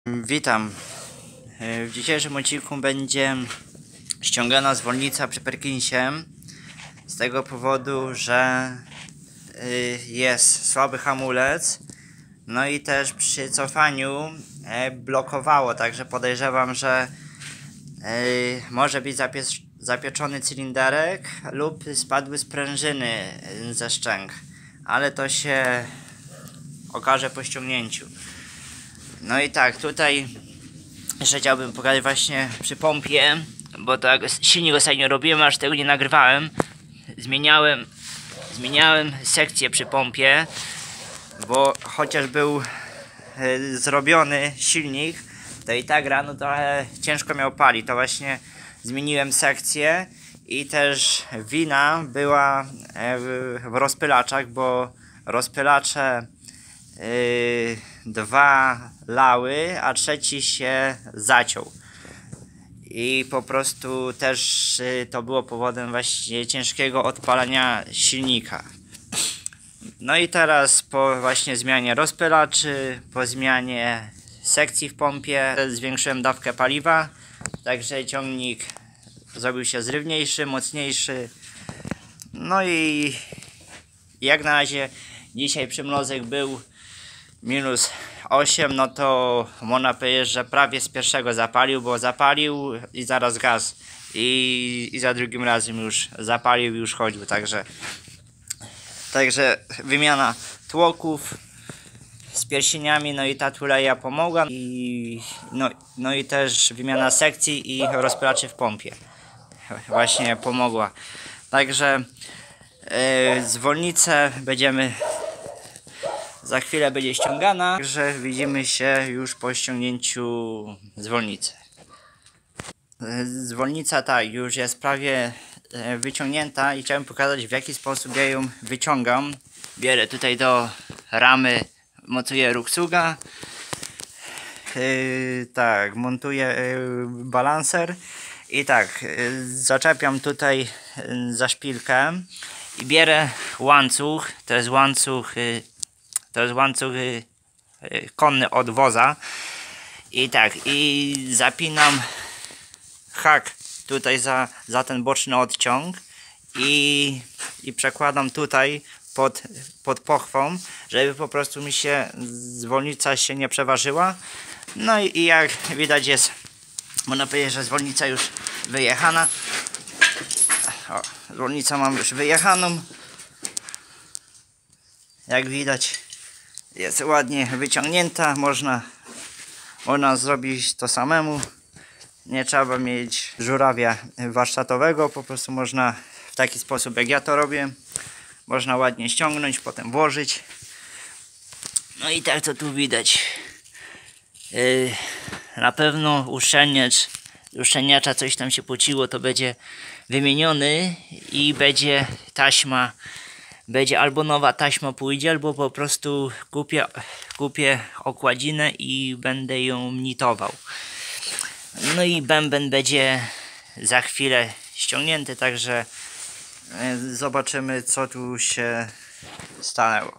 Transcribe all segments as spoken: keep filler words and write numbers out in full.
Witam. W dzisiejszym odcinku będzie ściągana zwolnica przy Perkinsie z tego powodu, że jest słaby hamulec, no i też przy cofaniu blokowało, także podejrzewam, że może być zapieczony cylinderek lub spadły sprężyny ze szczęk, ale to się okaże po ściągnięciu. No i tak, tutaj jeszcze chciałbym pokazać właśnie przy pompie, bo tak silnik ostatnio robiłem, aż tego nie nagrywałem. Zmieniałem, zmieniałem sekcję przy pompie, bo chociaż był y, zrobiony silnik, to i tak rano trochę ciężko miał palić. To właśnie zmieniłem sekcję i też wina była y, w rozpylaczach, bo rozpylacze Yy, dwa lały, a trzeci się zaciął i po prostu też yy, to było powodem właśnie ciężkiego odpalania silnika. No i teraz po właśnie zmianie rozpylaczy, po zmianie sekcji w pompie zwiększyłem dawkę paliwa, także ciągnik zrobił się zrywniejszy, mocniejszy. No i jak na razie dzisiaj przymrozek był minus osiem, no to można powiedzieć, że prawie z pierwszego zapalił, bo zapalił i zaraz gaz i, i za drugim razem już zapalił i już chodził, także także wymiana tłoków z pierścieniami, no i ta tuleja pomogła i no, no i też wymiana sekcji i rozpylaczy w pompie właśnie pomogła, także yy, zwolnicę będziemy za chwilę będzie ściągana, także widzimy się już po ściągnięciu zwolnicy. Zwolnica tak już jest prawie wyciągnięta i chciałem pokazać, w jaki sposób ja ją wyciągam. Bierę tutaj do ramy, montuję Ruxuga. Yy, tak, montuję yy, balanser i tak, yy, zaczepiam tutaj yy, za szpilkę i bierę łańcuch, to jest łańcuch yy, To jest łańcuch y, y, konny od woza i tak, i zapinam hak tutaj za, za ten boczny odciąg i, i przekładam tutaj pod, pod pochwą, żeby po prostu mi się zwolnica się nie przeważyła. No i, i jak widać jest, można powiedzieć, że zwolnica już wyjechana. O, zwolnica mam już wyjechaną, jak widać jest ładnie wyciągnięta, można, można zrobić to samemu, nie trzeba mieć żurawia warsztatowego, po prostu można w taki sposób, jak ja to robię, można ładnie ściągnąć, potem włożyć. No i tak to tu widać, yy, na pewno uszczelniacz, uszczelniacza coś tam się pociło, to będzie wymieniony i będzie taśma. Będzie albo nowa taśma pójdzie, albo po prostu kupię, kupię okładzinę i będę ją nitował. No i bęben będzie za chwilę ściągnięty, także zobaczymy, co tu się stanęło.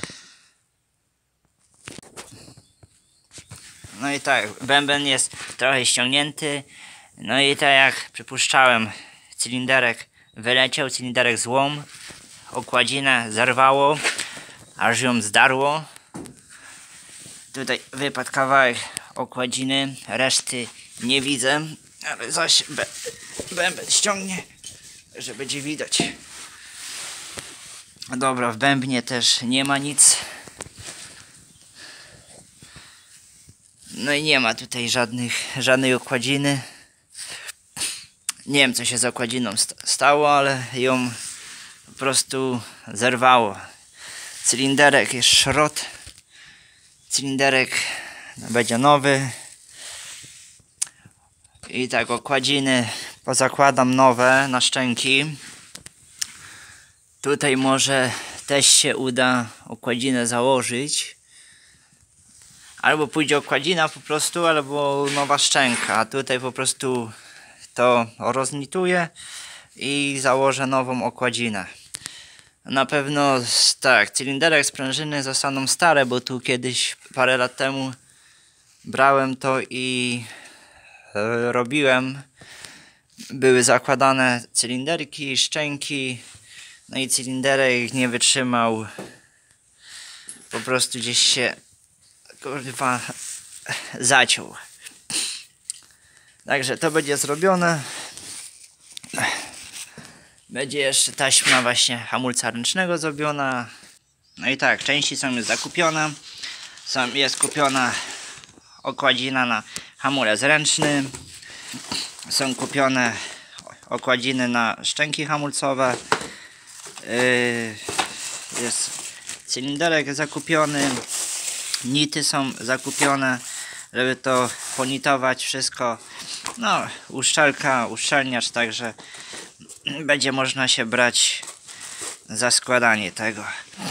No i tak, bęben jest trochę ściągnięty. No i tak jak przypuszczałem, cylinderek wyleciał, cylinderek złom. Okładzinę zerwało, aż ją zdarło. Tutaj wypadł kawałek okładziny, reszty nie widzę, ale zaś bęben ściągnie, że będzie widać. Dobra, w bębnie też nie ma nic. No i nie ma tutaj żadnych, żadnej okładziny. Nie wiem, co się z okładziną stało, ale ją po prostu zerwało. Cylinderek jest szrot. Cylinderek będzie nowy. I tak okładziny pozakładam nowe na szczęki. Tutaj może też się uda okładzinę założyć. Albo pójdzie okładzina po prostu, albo nowa szczęka. A tutaj po prostu to roznituję i założę nową okładzinę. Na pewno tak, cylinderek, sprężyny zostaną stare, bo tu kiedyś parę lat temu brałem to i e, robiłem. Były zakładane cylinderki, szczęki, no i cylinderek nie wytrzymał. Po prostu gdzieś się kurwa zaciął. Także to będzie zrobione. Będzie jeszcze taśma właśnie hamulca ręcznego zrobiona. No i tak, części są już zakupione. Są, jest kupiona okładzina na hamulec ręczny. Są kupione okładziny na szczęki hamulcowe. Yy, jest cylinderek zakupiony. Nity są zakupione, żeby to ponitować wszystko. No, uszczelka, uszczelniacz, także będzie można się brać za składanie tego.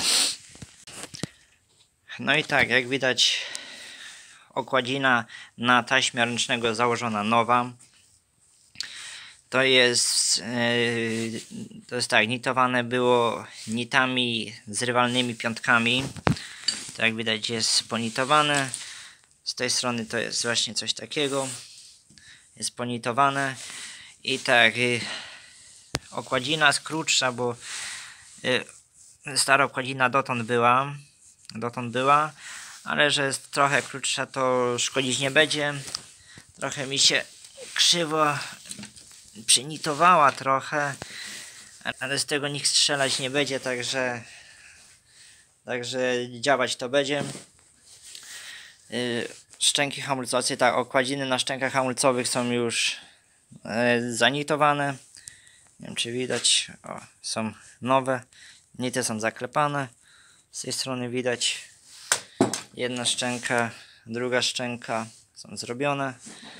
No i tak, jak widać, okładzina na taśmie ręcznego założona nowa. To jest, yy, to jest tak, nitowane było nitami zrywalnymi piątkami. To jak widać jest ponitowane. Z tej strony to jest właśnie coś takiego. Jest ponitowane. I tak, yy, okładzina jest krótsza, bo yy, stara okładzina dotąd była. Dotąd była. Ale że jest trochę krótsza, to szkodzić nie będzie. Trochę mi się krzywo przynitowała trochę, ale z tego nikt strzelać nie będzie, także także działać to będzie. Yy, szczęki hamulcowe, tak, okładziny na szczękach hamulcowych są już yy, zanitowane. Nie wiem, czy widać. O, są nowe. Nity są zaklepane. Z tej strony widać jedna szczęka, druga szczęka są zrobione.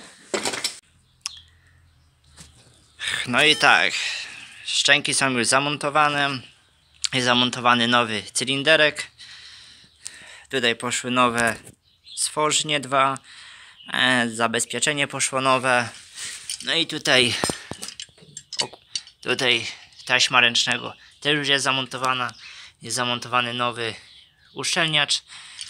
No i tak, szczęki są już zamontowane. Jest zamontowany nowy cylinderek. Tutaj poszły nowe stworznie dwa. E, zabezpieczenie poszło nowe. No i tutaj o, tutaj taśma ręcznego też już jest zamontowana. Jest zamontowany nowy uszczelniacz.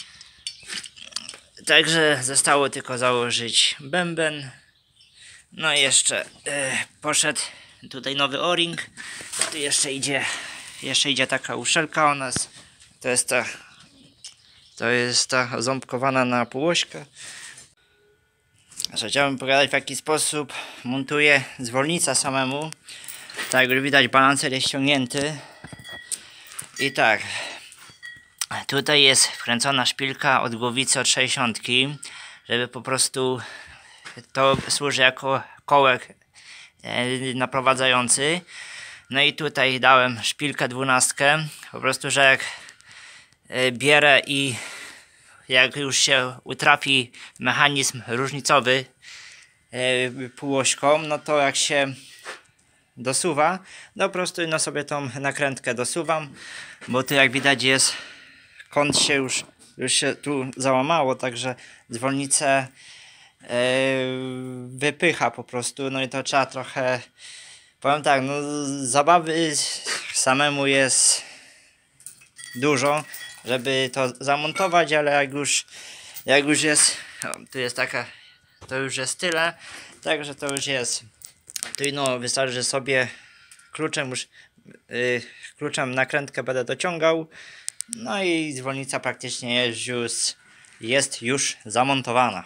Także zostało tylko założyć bęben. No i jeszcze e, poszedł tutaj nowy o-ring. Tu jeszcze idzie jeszcze idzie taka uszczelka u nas. To jest ta to jest ta ząbkowana na półośkę. Chciałbym pogadać, w jaki sposób montuję zwolnica samemu. Tak jak widać, balancer jest ściągnięty. I tak, tutaj jest wkręcona szpilka od głowicy od sześćdziesiątki, żeby po prostu to służy jako kołek naprowadzający. No i tutaj dałem szpilkę dwunastkę, po prostu, że jak bierę i jak już się utrafi mechanizm różnicowy półośką, no to jak się dosuwa, no po prostu no sobie tą nakrętkę dosuwam, bo tu jak widać jest kąt się już, już się tu załamało, także zwolnicę yy, wypycha po prostu, no i to trzeba trochę, powiem tak, no zabawy samemu jest dużo, żeby to zamontować, ale jak już jak już jest, o, tu jest taka, to już jest tyle, także to już jest. Tu no wystarczy, że sobie kluczem już yy, kluczem nakrętkę będę dociągał. No i zwolnica praktycznie jest już, jest już zamontowana.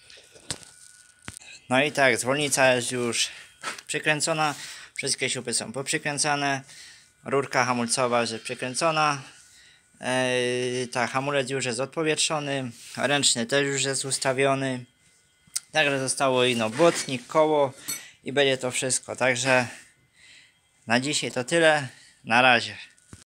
No i tak, zwolnica jest już przykręcona. Wszystkie śruby są poprzykręcane. Rurka hamulcowa jest przykręcona. Yy, tak, hamulec już jest odpowietrzony. Ręczny też już jest ustawiony. Także zostało ino błotnik, koło i będzie to wszystko. Także na dzisiaj to tyle. Na razie.